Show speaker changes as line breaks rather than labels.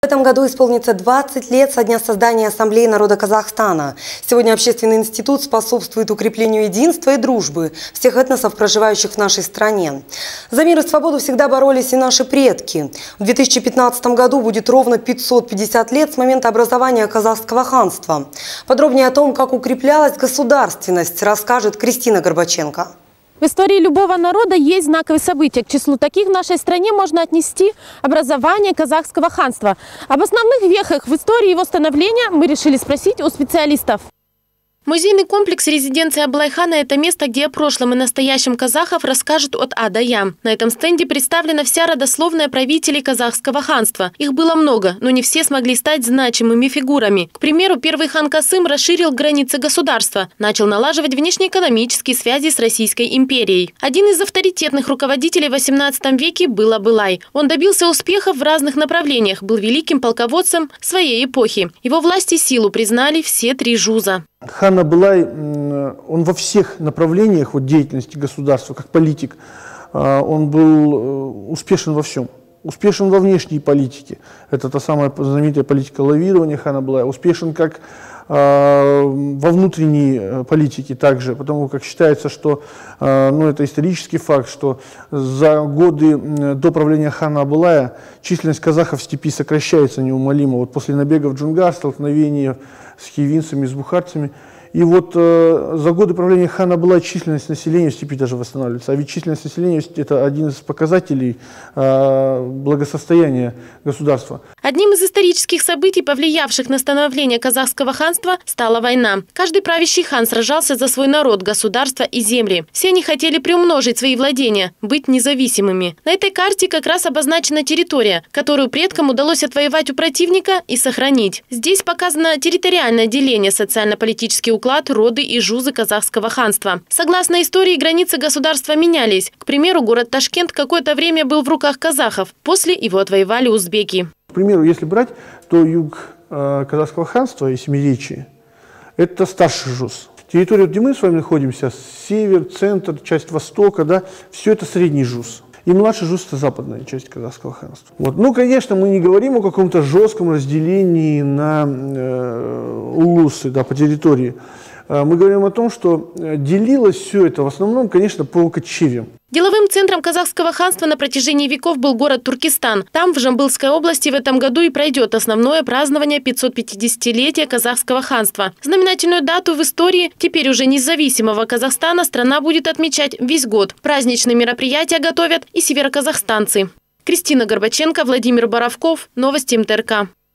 этом году исполнится 20 лет со дня создания Ассамблеи народа Казахстана. Сегодня общественный институт способствует укреплению единства и дружбы всех этносов, проживающих в нашей стране. За мир и свободу всегда боролись и наши предки. В 2015 году будет ровно 550 лет с момента образования казахского ханства. Подробнее о том, как укреплялась государственность, расскажет Кристина Горбаченко.
В истории любого народа есть знаковые события. К числу таких в нашей стране можно отнести образование казахского ханства. Об основных вехах в истории его становления мы решили спросить у специалистов. Музейный комплекс резиденции Аблайхана – это место, где о прошлом и настоящем казахов расскажут от А до Я. На этом стенде представлена вся родословная правителей казахского ханства. Их было много, но не все смогли стать значимыми фигурами. К примеру, первый хан Касым расширил границы государства, начал налаживать внешнеэкономические связи с Российской империей. Один из авторитетных руководителей в XVIII веке был Абылай. Он добился успехов в разных направлениях, был великим полководцем своей эпохи. Его власть и силу признали все три жуза.
Хан Абылай, он во всех направлениях деятельности государства, как политик, он был успешен во всем. Успешен во внешней политике. Это та самая знаменитая политика лавирования Хана Абылая. Успешен как во внутренней политике также, потому как считается, что, это исторический факт, что за годы до правления Хана Абылая численность казахов в степи сокращается неумолимо. После набегов Джунгар, столкновения с хивинцами, с бухарцами. И за годы правления Хана Абылая численность населения в степи даже восстанавливается. А ведь численность населения – это один из показателей благосостояния государства.
Одним из исторических событий, повлиявших на становление казахского ханства, стала война. Каждый правящий хан сражался за свой народ, государство и земли. Все они хотели приумножить свои владения, быть независимыми. На этой карте как раз обозначена территория, которую предкам удалось отвоевать у противника и сохранить. Здесь показано территориальное деление, социально-политический уклад, роды и жузы казахского ханства. Согласно истории, границы государства менялись. К примеру, город Ташкент какое-то время был в руках казахов. После его отвоевали узбеки.
К примеру, если брать, то юг казахского ханства и Семиречье – это старший жуз. Территория, где мы с вами находимся, север, центр, часть востока, все это средний жуз. И младший жуз – это западная часть казахского ханства. Конечно, мы не говорим о каком-то жестком разделении на улусы по территории. Мы говорим о том, что делилось все это в основном, конечно, по кочевьям.
Деловым центром казахского ханства на протяжении веков был город Туркестан. Там, в Жамбылской области, в этом году и пройдет основное празднование 550-летия казахского ханства. Знаменательную дату в истории теперь уже независимого Казахстана страна будет отмечать весь год. Праздничные мероприятия готовят и североказахстанцы. Кристина Горбаченко, Владимир Боровков. Новости МТРК.